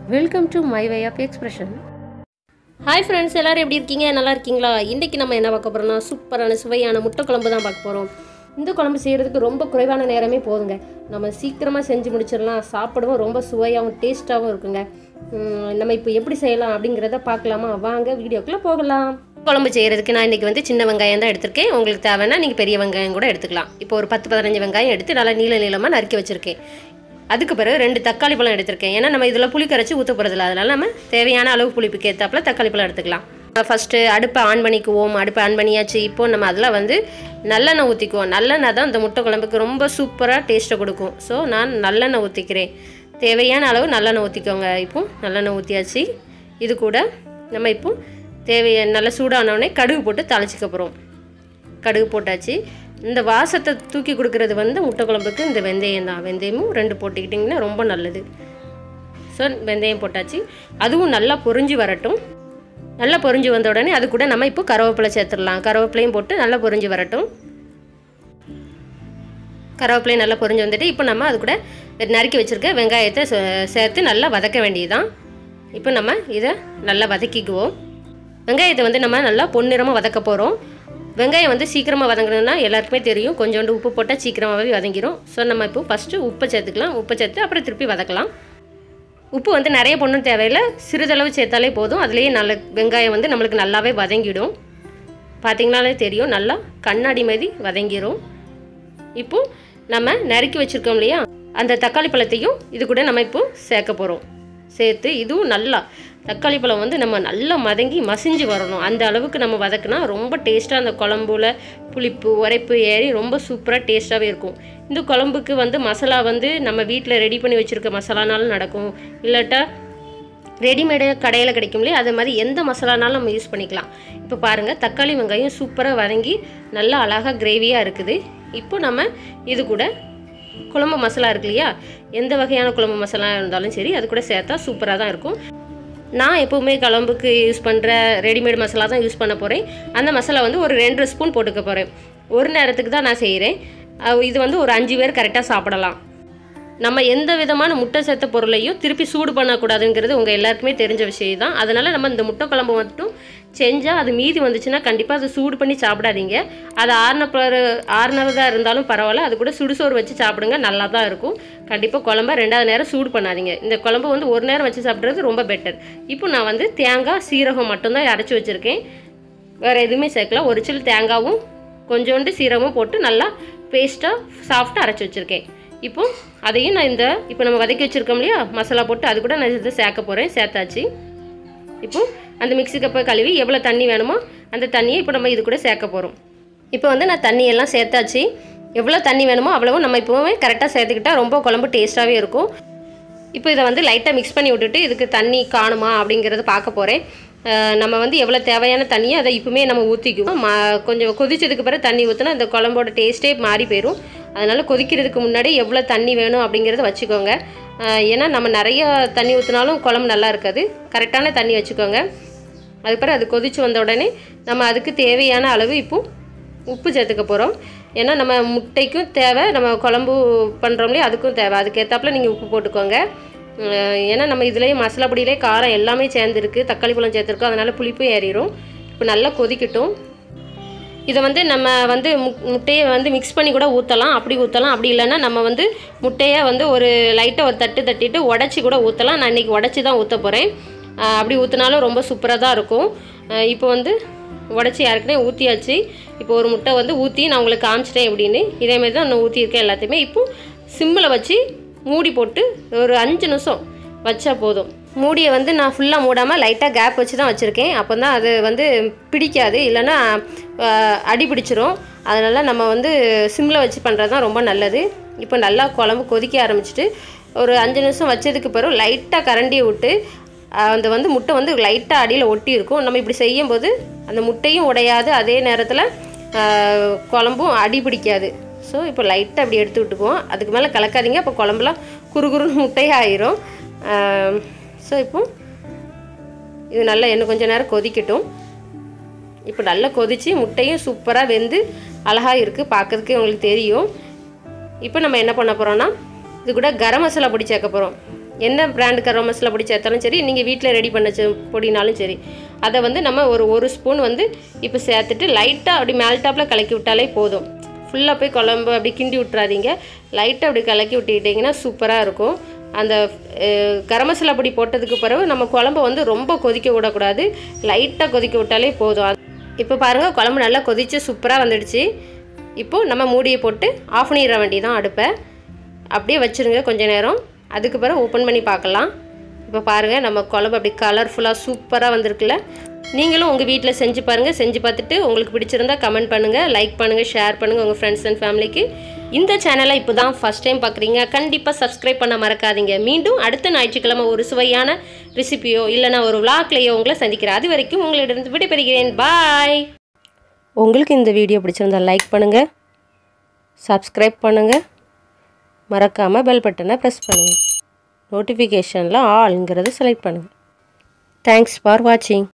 Welcome to my way of expression. Hi friends, எல்லோரும் எப்படி இருக்கீங்க? நல்லா இருக்கீங்களா? இன்றைக்கி நம்ம என்ன பார்க்க போகிறோம்னா சூப்பரான சுவையான முட்டை குழம்பு தான் பார்க்க போகிறோம். இந்த குழம்பு செய்கிறதுக்கு ரொம்ப குறைவான நேரமே போதுங்க. நம்ம சீக்கிரமாக செஞ்சு முடிச்சிடலாம். சாப்பிடவும் ரொம்ப சுவையாகவும் டேஸ்ட்டாகவும் இருக்குங்க. நம்ம இப்போ எப்படி செய்யலாம் அப்படிங்கிறத பார்க்கலாமா? வாங்க வீடியோக்குள்ளே போகலாம். குழம்பு செய்கிறதுக்கு நான் இன்றைக்கி வந்து சின்ன வெங்காயம் தான் எடுத்திருக்கேன். உங்களுக்கு தேவைன்னா நீங்கள் பெரிய வெங்காயம் கூட எடுத்துக்கலாம். இப்போ ஒரு 10-15 வெங்காயம் எடுத்து நல்லா நீளமாக நறுக்கி வச்சுருக்கேன். அதுக்கு பிறகு 2 தக்காளி பழம் எடுத்திருக்கேன். ஏன்னா நம்ம இதில் புளி கரைச்சி ஊற்ற போகிறதில்ல, அதனால் நம்ம தேவையான அளவு புளிப்புக்கு ஏற்றாப்புல தக்காளி பழம் எடுத்துக்கலாம். ஃபஸ்ட்டு அடுப்பை ஆன் பண்ணிக்குவோம். அடுப்பை ஆன் பண்ணியாச்சு. இப்போது நம்ம அதில் வந்து நல்லெண்ணெய் ஊற்றிக்குவோம். நல்லெண்ணெய் தான் இந்த முட்டை குழம்புக்கு ரொம்ப சூப்பராக டேஸ்ட்டை கொடுக்கும். ஸோ நான் நல்லெண்ணெய் ஊற்றிக்கிறேன். தேவையான அளவு நல்லெண்ணெய் ஊற்றிக்கோங்க. இப்போது நல்லெண்ணெய் ஊற்றியாச்சு. இது கூட நம்ம இப்போது நல்லா சூடானோடனே கடுகு போட்டு தாளிச்சிக்க போகிறோம். கடுகு போட்டாச்சு. இந்த வாசத்தை தூக்கி கொடுக்குறது வந்து முட்டை குழம்புக்கு இந்த வெந்தயம் தான். வெந்தயமும் 2 போட்டுக்கிட்டிங்கன்னா ரொம்ப நல்லது. ஸோ வெந்தயம் போட்டாச்சு. அதுவும் நல்லா பொரிஞ்சு வரட்டும். நல்லா பொரிஞ்சு வந்த உடனே அது கூட நம்ம இப்போ கருவேப்பிலை சேர்த்துடலாம். கருவேப்பிலையும் போட்டு நல்லா பொரிஞ்சு வரட்டும். கருவேப்பிலையும் நல்லா பொரிஞ்சு வந்துட்டு இப்போ நம்ம அது கூட நறுக்கி வச்சுருக்க வெங்காயத்தை சேர்த்து நல்லா வதக்க வேண்டியதுதான். இப்போ நம்ம இதை நல்லா வதக்கிக்குவோம். வெங்காயத்தை வந்து நம்ம நல்லா பொன்னிறமாக வதக்க போகிறோம். வெங்காயம் வந்து சீக்கிரமாக வதங்கணும்னா எல்லாருக்குமே தெரியும். கொஞ்சோண்டு உப்பு போட்டால் சீக்கிரமாகவே வதங்கிடும். ஸோ நம்ம இப்போ ஃபஸ்ட்டு உப்பை சேர்த்துக்கலாம். உப்பை சேர்த்து அப்புறம் திருப்பி வதக்கலாம். உப்பு வந்து நிறைய பொண்ணும் தேவையில்லை, சிறிதளவு சேர்த்தாலே போதும். அதுலேயே நல்ல வெங்காயம் வந்து நம்மளுக்கு நல்லாவே வதங்கிடும். பார்த்திங்கனாலே தெரியும், நல்லா கண்ணாடி மாதிரி வதங்கிடும். இப்போது நம்ம நறுக்கி வச்சுருக்கோம் இல்லையா, அந்த தக்காளி பழத்தையும் இது கூட நம்ம இப்போது சேர்க்க போகிறோம். சேர்த்து இதுவும் நல்லா தக்காளி பழம் வந்து நம்ம நல்லா மசிஞ்சு வரணும். அந்த அளவுக்கு நம்ம வதக்குனா ரொம்ப டேஸ்ட்டாக அந்த குழம்புல புளிப்பு உரைப்பு ஏறி ரொம்ப சூப்பராக டேஸ்ட்டாகவே இருக்கும். இந்த குழம்புக்கு வந்து மசாலா வந்து நம்ம வீட்டில் ரெடி பண்ணி வச்சுருக்க மசாலானாலும் நடக்கும், இல்லாட்டா ரெடிமேடு கடையில் கிடைக்கும் இல்லையா, அது மாதிரி எந்த மசாலானாலும் நம்ம யூஸ் பண்ணிக்கலாம். இப்போ பாருங்கள், தக்காளி வெங்காயம் சூப்பராக வதங்கி நல்லா அழகாக கிரேவியாக இருக்குது. இப்போ நம்ம இது கூட குழம்பு மசாலா இருக்கு இல்லையா, எந்த வகையான குழம்பு மசாலா இருந்தாலும் சரி அது கூட சேர்த்தா சூப்பராக தான் இருக்கும். நான் எப்போவுமே குழம்புக்கு யூஸ் பண்ணுற ரெடிமேட் மசாலா தான் யூஸ் பண்ண போகிறேன். அந்த மசாலா வந்து ஒரு 2 ஸ்பூன் போட்டுக்க போகிறேன். ஒரு நேரத்துக்கு தான் நான் செய்கிறேன். இது வந்து ஒரு 5 பேர் கரெக்டாக சாப்பிடலாம். நம்ம எந்த விதமான முட்டை சேர்த்த பொருளையும் திருப்பி சூடு பண்ணக்கூடாதுங்கிறது உங்கள் எல்லாருக்குமே தெரிஞ்ச விஷயம் தான். அதனால் நம்ம இந்த முட்டை குழம்பு மட்டும் செஞ்சால் அது மீதி வந்துச்சுன்னா கண்டிப்பாக அதை சூடு பண்ணி சாப்பிடாதீங்க. அது ஆறுனதாக இருந்தாலும் பரவாயில்ல, அது கூட சுடுசோறு வச்சு சாப்பிடுங்க, நல்லா தான் இருக்கும். கண்டிப்பாக குழம்ப 2வது நேரம் சூடு பண்ணாதீங்க. இந்த குழம்பு வந்து ஒரு நேரம் வச்சு சாப்பிட்றது ரொம்ப பெட்டர். இப்போ நான் வந்து தேங்காய் சீரகம் மட்டும்தான் அரைச்சி வச்சுருக்கேன். வேறு எதுவுமே சேர்க்கல. ஒரு சில தேங்காயும் கொஞ்சோண்டு சீரகமும் போட்டு நல்லா பேஸ்ட்டாக சாஃப்டாக அரைச்சி வச்சுருக்கேன். இப்போ அதையும் நான் இப்போ நம்ம வதக்கி வச்சுருக்கோம் இல்லையா மசாலா போட்டு அது கூட நான் இதை சேர்க்க போகிறேன். சேர்த்தாச்சு. இப்போது அந்த மிக்ஸி கப்பை கழுவி எவ்வளோ தண்ணி வேணுமோ அந்த தண்ணியை இப்போ நம்ம இது கூட சேர்க்க போகிறோம். இப்போ வந்து நான் தண்ணியெல்லாம் சேர்த்தாச்சு. எவ்வளோ தண்ணி வேணுமோ அவ்வளவும் நம்ம இப்போவே கரெக்டாக சேர்த்துக்கிட்டால் ரொம்ப குழம்பு டேஸ்ட்டாகவே இருக்கும். இப்போ இதை வந்து லைட்டாக மிக்ஸ் பண்ணி விட்டுட்டு இதுக்கு தண்ணி காணுமா அப்படிங்கிறத பார்க்க போகிறேன். நம்ம வந்து எவ்வளோ தேவையான தண்ணியை அதை இப்போவுமே நம்ம ஊற்றிக்குவோம். கொஞ்சம் கொதிச்சதுக்கு பிறகு தண்ணி ஊற்றினா இந்த குழம்போட டேஸ்ட்டே மாறி போயிடும். அதனால் கொதிக்கிறதுக்கு முன்னாடி எவ்வளோ தண்ணி வேணும் அப்படிங்கிறத வச்சுக்கோங்க. ஏன்னா நம்ம நிறைய தண்ணி ஊற்றினாலும் குழம்பு நல்லா இருக்காது. கரெக்டான தண்ணி வச்சுக்கோங்க. அதுக்கப்புறம் அது கொதித்து வந்த உடனே நம்ம அதுக்கு தேவையான அளவு இப்போது உப்பு சேர்த்துக்க போகிறோம். ஏன்னா நம்ம முட்டைக்கும் தேவை, நம்ம குழம்பு பண்ணுறோம் இல்லையா அதுக்கும் தேவை. அதுக்கேற்றாப்புல நீங்கள் உப்பு போட்டுக்கோங்க. ஏன்னா நம்ம இதுலேயே மசாலா பொடியிலே காரம் எல்லாமே சேர்ந்துருக்கு, தக்காளி பழம் சேர்த்துருக்கோம், அதனால் புளிப்பும் ஏறிடும். இப்போ நல்லா கொதிக்கட்டும். இதை வந்து நம்ம வந்து முட்டையை வந்து மிக்ஸ் பண்ணி கூட ஊற்றலாம். அப்படி ஊற்றலாம். அப்படி இல்லைன்னா நம்ம வந்து முட்டையை வந்து ஒரு லைட்டாக ஒரு தட்டிட்டு உடச்சி கூட ஊற்றலாம். நான் இன்றைக்கி உடச்சி தான் ஊற்ற போகிறேன். அப்படி ஊற்றினாலும் ரொம்ப சூப்பராக தான் இருக்கும். இப்போ வந்து உடச்சி யாருக்குனே ஊற்றியாச்சு. இப்போ ஒரு முட்டை வந்து ஊற்றி நான் உங்களுக்கு காமிச்சிட்டேன் எப்படின்னு. இதேமாதிரி தான் நான் ஊற்றியிருக்கேன் எல்லாத்தையுமே. இப்போது சிம்மில் வச்சு மூடி போட்டு ஒரு 5 நிமிஷம் வச்சா போதும். மூடியை வந்து நான் ஃபுல்லாக மூடாமல் லைட்டாக கேப் வச்சு தான் வச்சுருக்கேன். அப்போ தான் அது வந்து பிடிக்காது, இல்லைன்னா அடி பிடிச்சிரும். அதனால் நம்ம வந்து சிம்மில் வச்சு பண்ணுறது தான் ரொம்ப நல்லது. இப்போ நல்லா குழம்பு கொதிக்க ஆரம்பிச்சிட்டு ஒரு 5 நிமிஷம் வச்சதுக்கு பிறகு லைட்டாக கரண்டியை விட்டு அந்த வந்து முட்டை வந்து லைட்டாக அடியில் ஒட்டி இருக்கும். நம்ம இப்படி செய்யும்போது அந்த முட்டையும் உடையாது, அதே நேரத்தில் குழம்பும் அடி பிடிக்காது. ஸோ இப்போ லைட்டாக அப்படி எடுத்து விட்டுக்குவோம். அதுக்கு மேலே கலக்காதீங்க, அப்போ குழம்புலாம் குறுகுறுன்னு முட்டையாக ஆயிரும். ஸோ இப்போ இது நல்லா இன்னும் கொஞ்சம் நேரம் கொதிக்கட்டும். இப்போ நல்லா கொதித்து முட்டையும் சூப்பராக வெந்து அழகாக இருக்குது, பார்க்கறதுக்கே உங்களுக்கு தெரியும். இப்போ நம்ம என்ன பண்ண போகிறோன்னா இது கூட கரம் மசாலா பொடி சேர்க்க போகிறோம். என்ன பிராண்ட் கரம் மசாலா பொடி சேர்த்தாலும் சரி, நீங்கள் வீட்டில் ரெடி பண்ண பொடினாலும் சரி, அதை வந்து நம்ம ஒரு ஸ்பூன் வந்து இப்போ சேர்த்துட்டு லைட்டாக அப்படி மேல் டாப்பில் கலக்கி விட்டாலே போதும். ஃபுல்லாக போய் குழம்பு அப்படி கிண்டி விட்றாதீங்க. லைட்டாக அப்படி கலக்கி விட்டுக்கிட்டிங்கன்னா சூப்பராக இருக்கும். அந்த கரம் மசாலா பொடி போட்டதுக்கு பிறகு நம்ம குழம்பு வந்து ரொம்ப கொதிக்க விடக்கூடாது, லைட்டாக கொதிக்க விட்டாலே போதும். இப்போ பாருங்கள், குழம்பு நல்லா கொதித்து சூப்பராக வந்துடுச்சு. இப்போது நம்ம மூடியை போட்டு ஆஃப் பண்ணிட வேண்டியதான். அடுப்பை அப்படியே வச்சுருங்க கொஞ்சம் நேரம். அதுக்கு பிறகு ஓப்பன் பண்ணி பார்க்கலாம். இப்போ பாருங்கள், நம்ம குழம்பு அப்படி கலர்ஃபுல்லாக சூப்பராக வந்திருக்குல்ல. நீங்களும் உங்கள் வீட்டில் செஞ்சு பாருங்கள். செஞ்சு பார்த்துட்டு உங்களுக்கு பிடிச்சிருந்தா கமெண்ட் பண்ணுங்கள், லைக் பண்ணுங்கள், ஷேர் பண்ணுங்கள் உங்கள் ஃப்ரெண்ட்ஸ் அண்ட் ஃபேமிலிக்கு. இந்த சேனலை இப்போ தான் ஃபஸ்ட் டைம் பார்க்குறீங்க, கண்டிப்பாக சப்ஸ்கிரைப் பண்ண மறக்காதீங்க. மீண்டும் அடுத்த ஞாயிற்றுக்கிழமை ஒரு சுவையான ரெசிபியோ இல்லைனா ஒரு விளாக்லையோ உங்களை சந்திக்கிறேன். அது வரைக்கும் உங்களிடம் விடைபெறுகிறேன். பாய். உங்களுக்கு இந்த வீடியோ பிடிச்சிருந்தா லைக் பண்ணுங்கள், சப்ஸ்கிரைப் பண்ணுங்கள், மறக்காமல் பெல் பட்டனை ப்ரெஸ் பண்ணுங்கள். நோட்டிஃபிகேஷனில் ஆல்ங்கிறது செலக்ட் பண்ணுங்கள். தேங்க்ஸ் ஃபார் வாட்சிங்.